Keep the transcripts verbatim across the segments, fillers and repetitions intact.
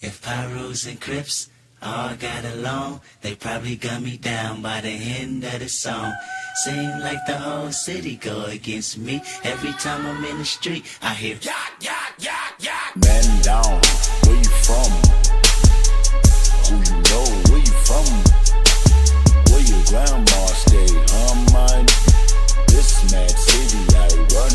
If Pyros and Crips all got along, they probably gun me down by the end of the song. Seem like the whole city go against me. Every time I'm in the street, I hear yak, yak, yak, yak. Man down, where you from? Who you know, where you from? Where your grandma stay, huh, man? This mad city I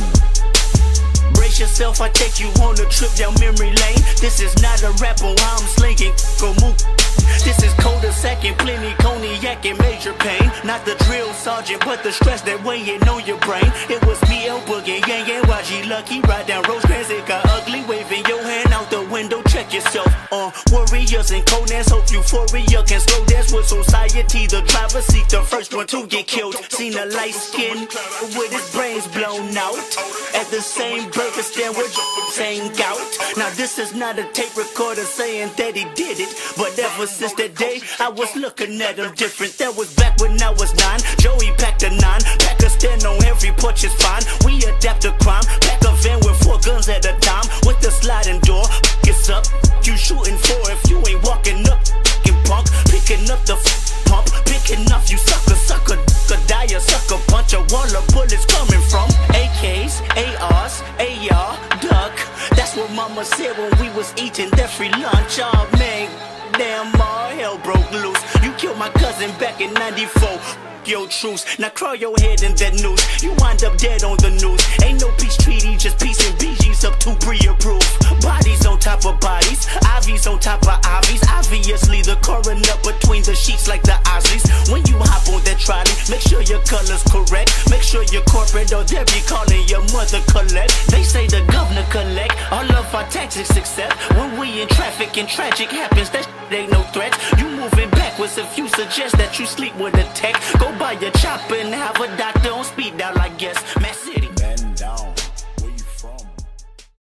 run. Brace yourself, I take you on a trip down memory lane. This is not a rap on how I'm slinging, go move. This is Coda second, plenty cognac and major pain. Not the drill sergeant, but the stress that weighing on your brain. It was me, El Boogie, Yang and Y G Lucky. Ride down Rosecrans, it got ugly. Waving your hand out the window, check yourself. Uh, warriors and Conans, hope euphoria can slow dance with society. The driver seek the first one to get killed. Seen a light skin with his brains blown out. At the same burger stand with saying gout. Now this is not a tape recorder saying that he did it, but ever since that day, I was looking at him different. That was back when I was nine. Joey packed a nine. Packers stand on every porch is fine. We adapt to crime. Pack a van with four guns at a time. With the sliding door, it's up. You shooting for if you ain't walking up, f***ing punk. Picking up the f pump. Picking up you sucker, sucker, Cudahy, sucker. Bunch of wall of bullets coming from A Ks, A Rs, A R, duck. That's what mama said when we was eating that free lunch. Oh man, damn, all hell broke loose. You killed my cousin back in ninety-four. Your truce, now crawl your head in that noose. You wind up dead on the news. Ain't no peace treaty, just peace and B Gs up to pre-approved. Bodies on top of bodies, I Vs on top of I Vs. Obviously the coroner between the sheets like the Osleys. When you hop on that trolley, make sure your color's correct. Make sure you're corporate or they'll be calling your mother collect. They say the governor collect all of our taxes except when we in traffic and tragic happens. That shit ain't no threat. You moving backwards if you suggest that you sleep with a tech. Go buy your chopper and have a doctor on speed dial, I guess. Massive.